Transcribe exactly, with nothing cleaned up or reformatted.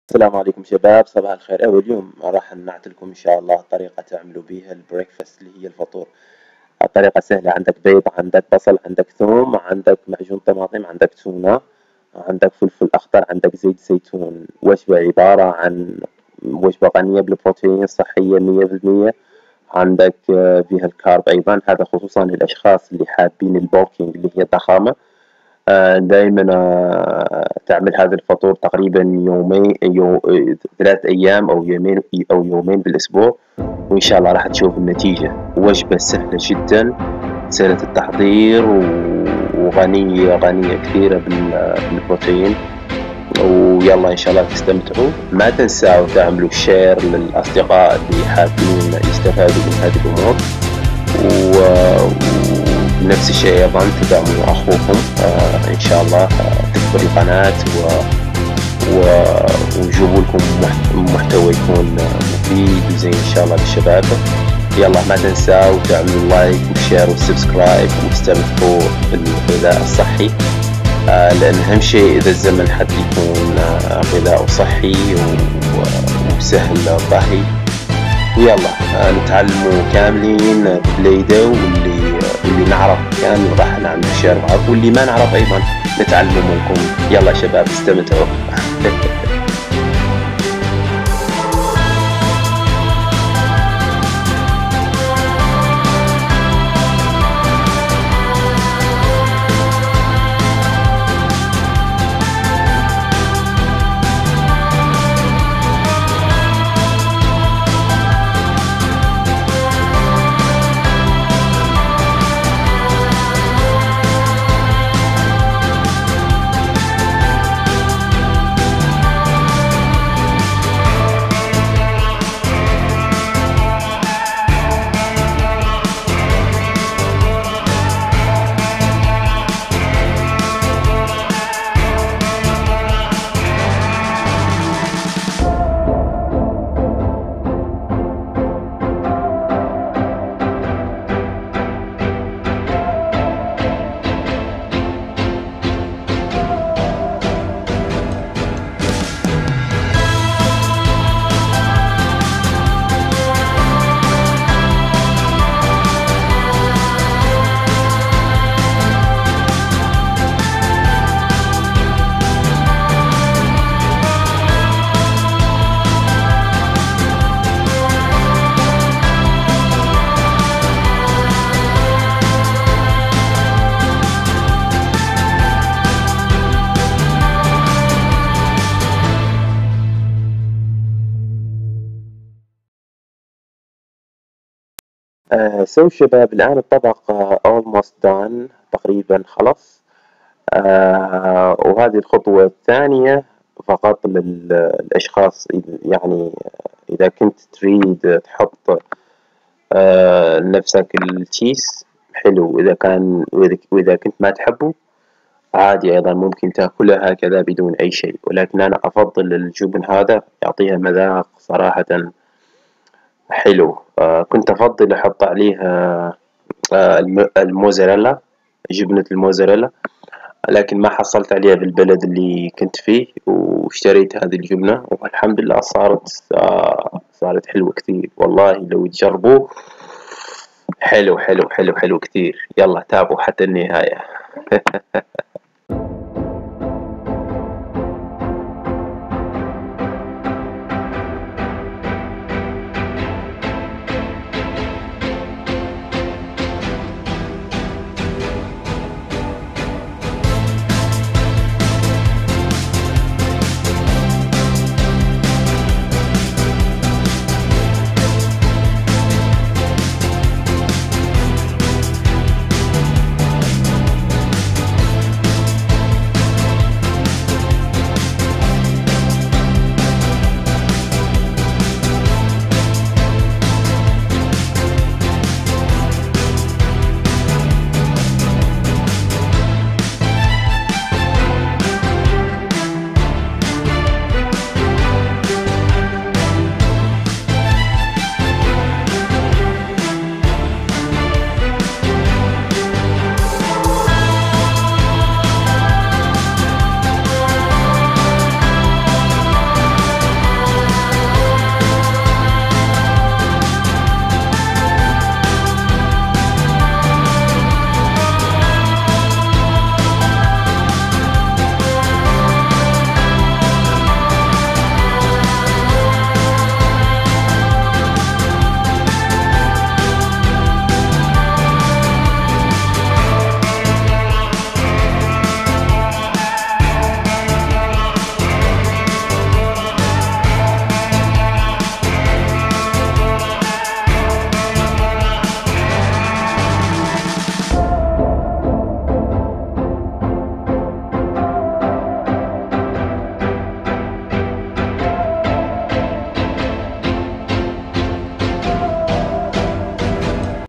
السلام عليكم شباب، صباح الخير. أول يوم راح نعت لكم إن شاء الله طريقة تعملوا بيها البريكفاست اللي هي الفطور. الطريقة سهلة، عندك بيض، عندك بصل، عندك ثوم، عندك معجون طماطم، عندك تونة، عندك فلفل أخضر، عندك زيت زيتون. وجبة عبارة عن وجبة غنية بالبروتين، صحية مية بالمية. عندك آه، فيها الكارب أيضا، هذا خصوصا للأشخاص اللي حابين البولكينج اللي هي الضخامة. دائما تعمل هذا الفطور تقريبا يومين يو... ثلاث أيام أو يومين أو يومين بالأسبوع، وإن شاء الله راح تشوف النتيجة. وجبة سهلة جدا، سهلة التحضير وغنية غنية كثيرة بالبروتين. ويلا إن شاء الله تستمتعوا. ما تنسوا تعملوا شير للأصدقاء اللي حابين يستفادوا من هذه الأمور، و... نفس الشيء أيضا تدعموا أخوكم آه إن شاء الله آه تكبر القناة و... و... ويجيبوا لكم محتوى يكون مفيد وزين إن شاء الله للشباب. يلا ما تنسوا تعملوا لايك وشير وسبسكرايب واستمتعوا بالغذاء الصحي، آه لأن أهم شيء إذا الزمن حتى يكون آه غذاء صحي و... وسهل الطهي. ويلا آه نتعلموا كاملين بليدة، واللي واللي نعرف كامل راح نعمل شير بعض، واللي ما نعرف أيضا نتعلموا منكم. يلا شباب استمتعوا. آه سو شباب، الآن الطبق آه almost done، تقريبا خلص. آه وهذه الخطوة الثانية فقط للأشخاص، يعني إذا كنت تريد تحط آه لنفسك التشيس حلو، إذا كان وإذا كنت ما تحبه عادي أيضا ممكن تأكلها هكذا بدون أي شيء، ولكن أنا أفضل الجبن، هذا يعطيها مذاق صراحة حلو. آه كنت أفضل أحط عليها آه الموزاريلا، جبنة الموزاريلا، لكن ما حصلت عليها بالبلد اللي كنت فيه، واشتريت هذه الجبنة والحمد لله صارت آه صارت حلوة كثير. والله لو تجربوه حلو حلو حلو حلو كثير. يلا تابعوا حتى النهاية.